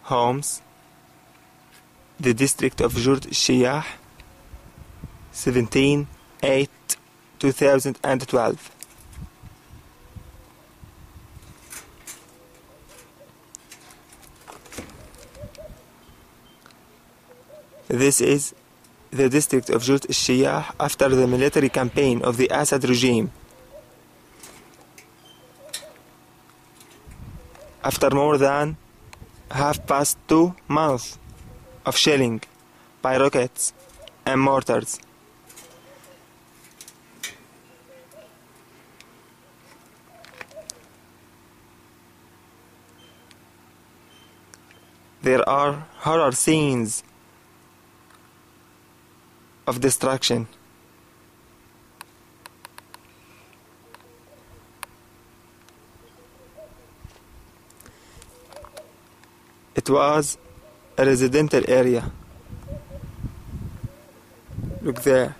Homs, the district of Jourat, 17/8/2012. This is the district of Jourat after the military campaign of the Assad regime. After more than past 2 months of shelling by rockets and mortars. There are horror scenes of destruction. It was a residential area. Look there.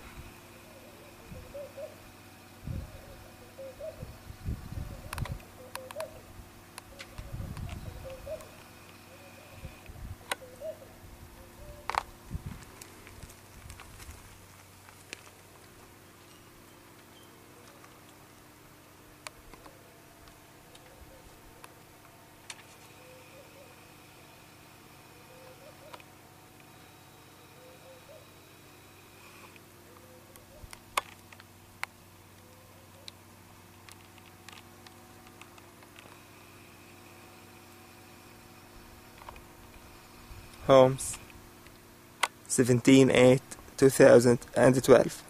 Homs, 17/8/2012.